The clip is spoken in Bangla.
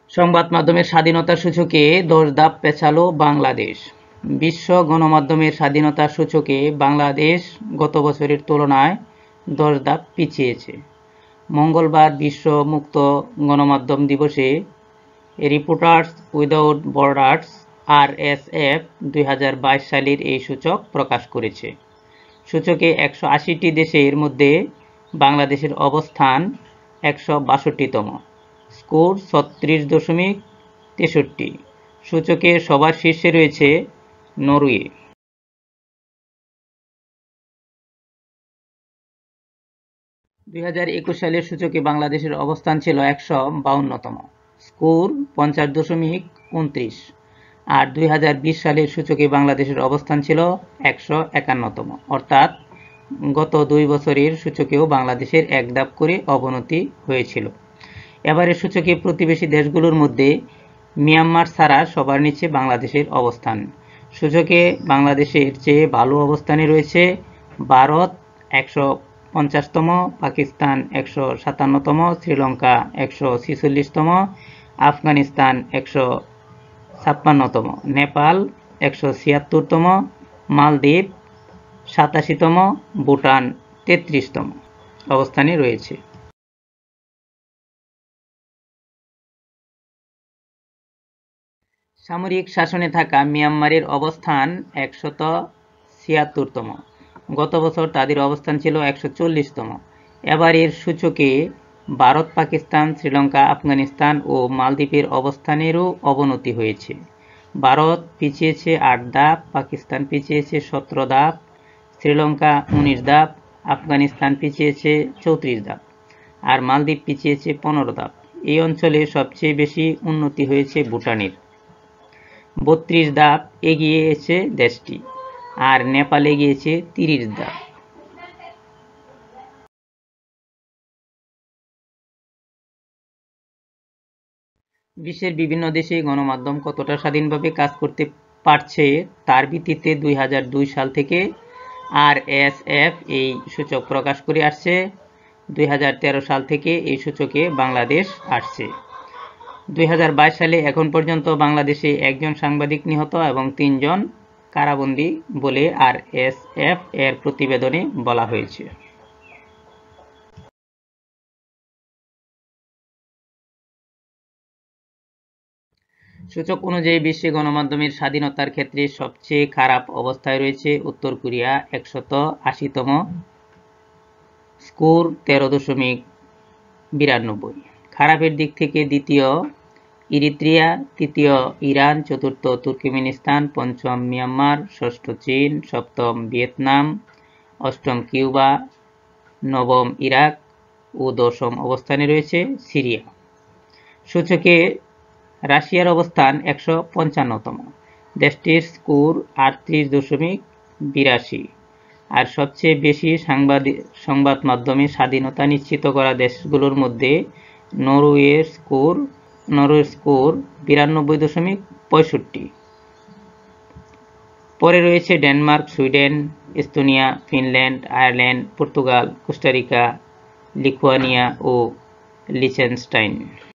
সংবাদ মাধ্যমের স্বাধীনতার সূচকে 10 ধাপ পেছালো বাংলাদেশ। বিশ্ব গণমাধ্যমের স্বাধীনতার সূচকে বাংলাদেশ গত বছরের তুলনায় 10 ধাপ পিছিয়েছে। মঙ্গলবার বিশ্ব মুক্ত গণমাধ্যম দিবসে রিপোর্টার্স উইদাউট বর্ডার্স (RSF) 2022 সালের এই সূচক প্রকাশ করেছে। সূচকে 180টি দেশের মধ্যে বাংলাদেশের অবস্থান 162তম, স্কোর 36.63। সূচকে সবার শীর্ষে রয়েছে নরওয়ে। 2021 সালের সূচকে বাংলাদেশের অবস্থান ছিল 152তম, স্কোর 50.29। আর 2020 সালের সূচকে বাংলাদেশের অবস্থান ছিল 151তম, অর্থাৎ গত 2 বছরের সূচকেও বাংলাদেশের এক ধাপ করে অবনতি হয়েছিল। এবারের সূচকে প্রতিবেশী দেশগুলোর মধ্যে মিয়ানমার ছাড়া সবার নিচে বাংলাদেশের অবস্থান। সূচকে বাংলাদেশের চেয়ে ভালো অবস্থানে রয়েছে ভারত 150তম, পাকিস্তান 157তম, শ্রীলঙ্কা 146তম, আফগানিস্তান 156তম, নেপাল 176তম, মালদ্বীপ 87তম, ভুটান 33তম অবস্থানে রয়েছে। সামরিক শাসনে থাকা মিয়ানমারের অবস্থান 176তম। গত বছর তাদের অবস্থান ছিল 140তম। এবারের সূচকে ভারত, পাকিস্তান, শ্রীলঙ্কা, আফগানিস্তান ও মালদ্বীপের অবস্থানেরও অবনতি হয়েছে। ভারত পিছিয়েছে 8 ধাপ, পাকিস্তান পিছিয়েছে 17 ধাপ, শ্রীলঙ্কা 19 ধাপ, আফগানিস্তান পিছিয়েছে 34 ধাপ, আর মালদ্বীপ পিছিয়েছে 15 ধাপ। এই অঞ্চলে সবচেয়ে বেশি উন্নতি হয়েছে ভুটানের, 32 ধাপ এগিয়েছে দেশটি, আর নেপাল এগিয়েছে 30 ধাপ। বিশ্বের বিভিন্ন দেশে গণমাধ্যম কতটা স্বাধীনভাবে কাজ করতে পারছে তার ভিত্তিতে 2002 সাল থেকে RSF এই সূচক প্রকাশ করে আসছে। 2013 সাল থেকে এই সূচকে বাংলাদেশ আসছে। 2022 সালে এখন পর্যন্ত বাংলাদেশে 1 জন সাংবাদিক নিহত এবং 3 জন কারাবন্দী বলে RSF এর প্রতিবেদনে বলা হয়েছে। সূচক অনুযায়ী বিশ্বে গণমাধ্যমের স্বাধীনতার ক্ষেত্রে সবচেয়ে খারাপ অবস্থায় রয়েছে উত্তর কোরিয়া 180তম, স্কোর 13.92। খারাপের দিক থেকে দ্বিতীয় ইরিত্রিয়া, তৃতীয় ইরান, চতুর্থ তুর্কমেনিস্তান, পঞ্চম মিয়ানমার, ষষ্ঠ চীন, সপ্তম ভিয়েতনাম, অষ্টম কিউবা, নবম ইরাক ও দশম অবস্থানে রয়েছে সিরিয়া। সূচকে রাশিয়ার অবস্থান 155তম, দেশটির স্কোর 38.82। আর সবচেয়ে বেশি সংবাদ মাধ্যমে স্বাধীনতা নিশ্চিত করা দেশগুলোর মধ্যে নরওয়ের স্কোর 92.65। পরে রয়েছে Denmark, Sweden, Estonia, Finland, Ireland, Portugal, Costa Rica, Lithuania ও লিচেনস্টাইন।